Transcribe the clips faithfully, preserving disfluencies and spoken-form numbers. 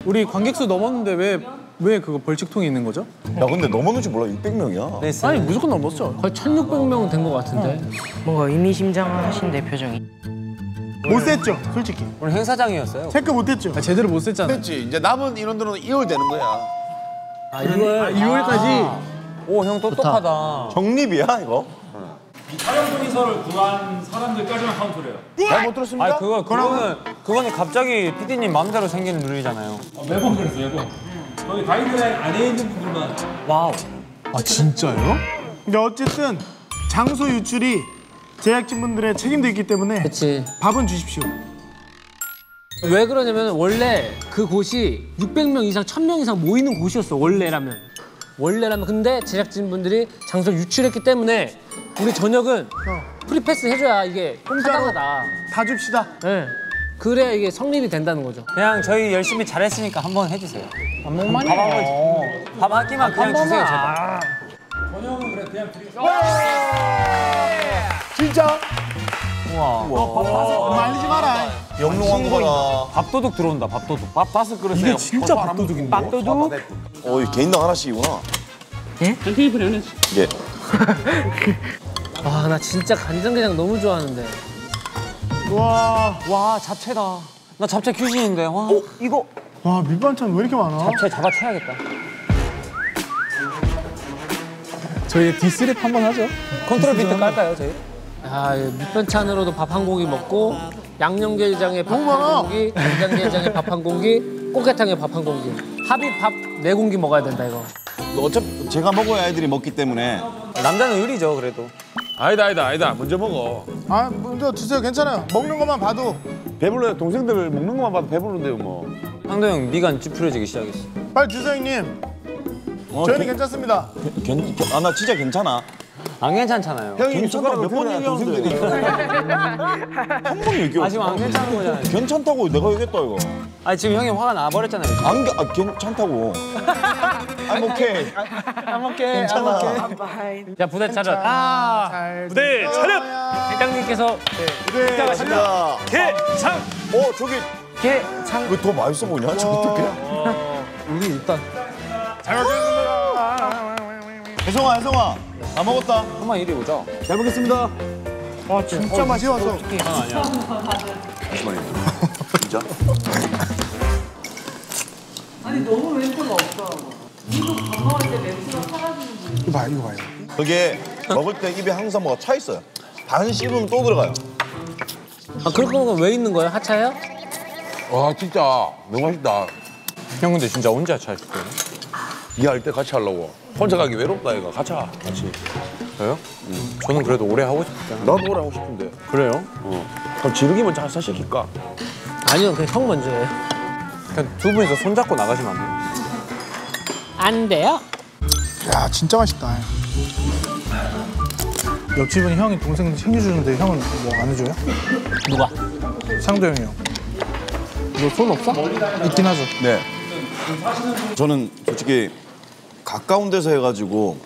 우리 관객수 넘었는데 왜 왜 그거 벌칙통이 있는 거죠? 야 근데 넘었는지 몰라. 육백 명이야. 네, 아니 무조건 넘었죠. 거의 천육백 명 된 것 같은데. 뭔가 의미심장하신데 표정이. 못 셌죠, 솔직히. 오늘 행사장이었어요. 체크 못 했죠. 아, 제대로 못 셌잖아. 됐지. 이제 남은 인원들은 이월 되는 거야. 아, 이걸 이월까지. 오, 형 똑똑하다. 정립이야 이거? 촬영 동의서를 구한 사람들까지만 카운트래요. 잘 못 들었습니까? 아, 그거 그거는 그거는 갑자기 피디님 마음대로 생기는 룰이잖아요. 매번 그랬어, 매번. 거기 가이드라인 안에 있는 분들만. 와우. 아 진짜요? 근데 어쨌든 장소 유출이 제작진분들의 책임도 있기 때문에 그치. 밥은 주십시오. 왜 그러냐면 원래 그 곳이 육백 명 이상, 천 명 이상 모이는 곳이었어, 원래라면. 원래라면. 근데 제작진분들이 장소를 유출했기 때문에 우리 저녁은 프리패스 해줘야 이게 공짜로 타당하다. 다 줍시다. 네. 그래야 이게 성립이 된다는 거죠. 그냥 저희 열심히 잘했으니까 한번 해주세요. 한 번만이요. 밥 한 번, 밥 한 끼만 그냥 주세요, 제발. 번영은 그래, 그냥 드리겠습니다. 진짜? 우와. 말리지 마라. 영롱한 거라. 밥도둑 들어온다, 밥도둑. 밥 다섯 그릇에. 이게 진짜 밥도둑인데. 밥도둑? 어, 이 개인당 하나씩이구나. 한 테이블에 하나. 예. 와, 나 진짜 간장게장 너무 좋아하는데. 와, 와, 잡채다. 나 잡채 귀신인데. 와, 이거 와 밑반찬 왜 이렇게 많아? 잡채 잡아채야겠다. 저희 디스랩 한번 하죠. 컨트롤 비트 깔까요, 저희? 아, 밑반찬으로도 밥 한 공기 먹고, 양념게장에 밥 한 공기, 간장게장에 밥 한 공기, 꽃게탕에 밥 한 공기. 합이 밥 네 공기 먹어야 된다, 이거. 어차피 제가 먹어야 애들이 먹기 때문에. 남자는 의리죠, 그래도. 아니다, 아니다, 아니다. 먼저 먹어. 아, 먼저 드세요. 괜찮아요. 먹는 것만 봐도 배불러요. 동생들 먹는 것만 봐도 배부른데요, 뭐. 상도 형 미간 찌푸려지기 시작했어. 빨리 드세요, 형님. 어, 저희는 괜- 괜찮습니다. 괜, 괜- 아, 나 진짜 괜찮아. 안 괜찮잖아요. 형이 숟가락 몇 번 얘기하는데. 한 번 얘기해. 아, 지금 안 괜찮은 거잖아요. 괜찮다고 내가 얘기했다 이거. 아, 지금 형이 화가 나버렸잖아요. 지금. 안, 게- 아, 괜찮다고. I'm okay. 괜찮아. 자, 부대 차렷. 아, 부대 차렷! 회장님께서 네, 자, 개창! 어 저기 게장. 왜 더 맛있어 보이냐? 저기 어떻게? 우리 일단 혜성아, 혜성아, 다 먹었다. 한번 이리 오자. 잘 먹겠습니다. 와 진짜 맛이 와서. 잠시만요. 진짜? 아니 너무 멘트가 없더라고. 이거 밥 먹을 때 멘트가 사라지는 분이. 이거 봐, 이거 봐요. 그게 먹을 때 입에 항상 뭐가 차 있어요. 반 씹으면 또 들어가요. 아, 그런 건 왜 있는 거예요? 하차예요? 와, 진짜 너무 맛있다. 형 근데 진짜 언제 하차했을 거예요? 이할 때 같이 하려고. 혼자 가기 외롭다, 이거. 같이 하, 같이. 저요? 음. 저는 그래도 오래 하고 싶잖아요. 나도 오래 하고 싶은데. 그래요? 어. 그럼 지르기 먼저 하차 시킬까? 아니요, 그냥 형 먼저 해요. 그냥 두 분이서 손잡고 나가시면 안 돼요? 안 돼요? 야, 진짜 맛있다. 옆집은 형이 동생 챙겨주는데 형은 뭐 안 해줘요? 누가? 상도 형이요. 너 손 없어? 있긴 하죠. 네. 저는 솔직히 가까운 데서 해가지고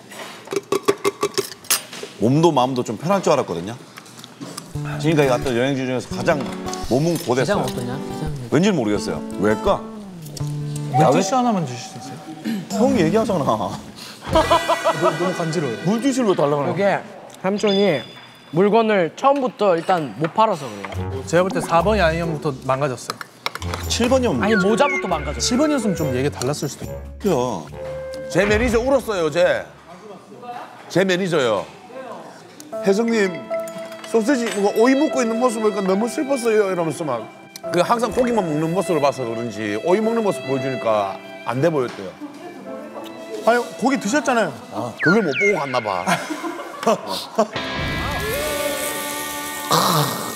몸도 마음도 좀 편할 줄 알았거든요. 지금까지 갔던 여행지 중에서 가장 몸은 게장 고됐어요. 어떠냐? 게장. 왠지 모르겠어요. 왜일까? 물티슈 하나만 주실 수 있어요? 형 얘기하잖아. 너무 간지러워요. 물티슈를 왜 달라고 그래? 이게 삼촌이 물건을 처음부터 일단 못 팔아서 그래요. 제가 볼 때 사 번이 아니면부터 망가졌어요. 칠 번이면 아니 모자부터 망가졌어. 칠 번이었으면 좀 얘기 달랐을 수도 있고. 뭐야. 제 매니저 울었어요, 제. 제 매니저요. 혜성님, 소세지, 뭐 오이 먹고 있는 모습 보니까 너무 슬펐어요. 이러면서 막. 그 항상 고기만 먹는 모습을 봐서 그런지 오이 먹는 모습 보여주니까 안 돼 보였대요. 아니, 고기 드셨잖아요. 아, 그걸 못 보고 갔나 봐.